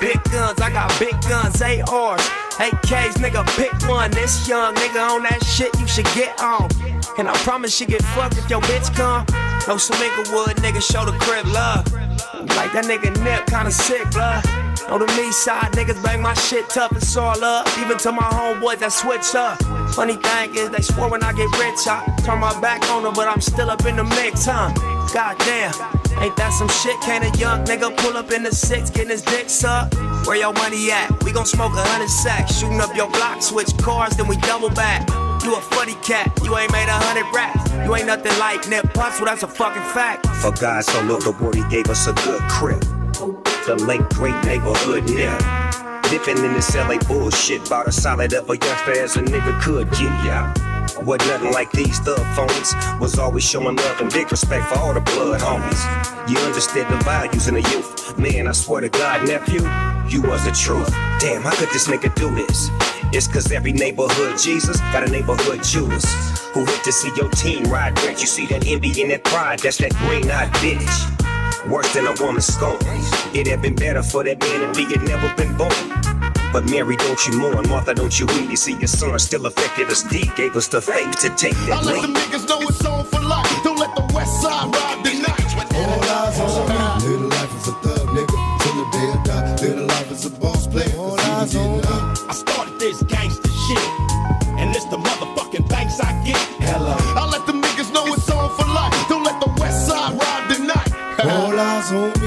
I got big guns, ARs, AKs, nigga, pick one. This young nigga on that shit, you should get on. And I promise you get fucked if your bitch come. No some Inglewood, nigga, show the crib love. Like that nigga Nip, kinda sick, blood. On the me side, niggas bang my shit tough, it's all up. Even to my homeboys that switch up. Funny thing is, they swore when I get rich, I turn my back on them, but I'm still up in the mix, huh? Goddamn, ain't that some shit? Can't a young nigga pull up in the 6, getting his dick sucked? Where your money at? We gon' smoke 100 sacks. Shooting up your block, switch cars, then we double back. You a funny cat, you ain't made 100 raps. You ain't nothing like Nip Possible, that's a fucking fact. For God so loved the world, he gave us a good crib. The late great neighborhood Nip. Dipping in this LA bullshit, bout as solid of a youngster as a nigga could get, yeah. Wasn't nothing like these thug phonies. Was always showing love and big respect for all the blood homies. You understood the values in the youth. Man, I swear to God, nephew, you was the truth. Damn, how could this nigga do this? It's cause every neighborhood Jesus got a neighborhood Judas who hit to see your team ride rich. You see that envy and that pride, that's that green-eyed bitch. Worse than a woman's scorn. It had been better for that man if he had never been born. But Mary, don't you mourn, Martha, don't you weep. You see your son still affected us deep, gave us the faith to take that I let leap. them niggas know it's on for life. Don't let the West Side ride the night. All eyes on me. Live life as a thug nigga till the day I die. Live life as a boss player. All eyes on me. I started this gangster shit, and it's the motherfucking thanks I get. Hello. I let them niggas know it's on for life. Don't let the West Side ride the night. All eyes on me.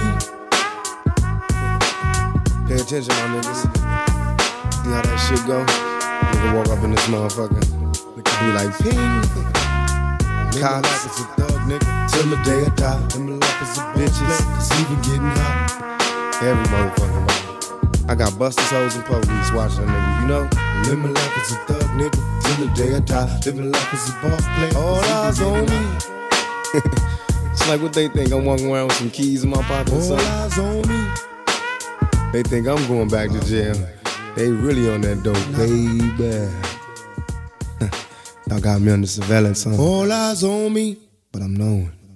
Pay attention, my niggas. See how that shit go? Nigga walk up in this motherfucker. Be like, ping. Cops. It's a thug nigga till the day I die. Them life is a bitches. It's even getting hot. Every motherfucker, man. I got busters, hoes, and police watching a nigga, you know? Live my life as a thug nigga till the day I die. Living life as a boss player. All eyes on me. It's like what they think. I'm walking around with some keys in my pocket or something. All eyes on me. They think I'm going back to jail. They really on that dope, baby. Y'all got me under surveillance, huh? All eyes on me, but I'm knowing.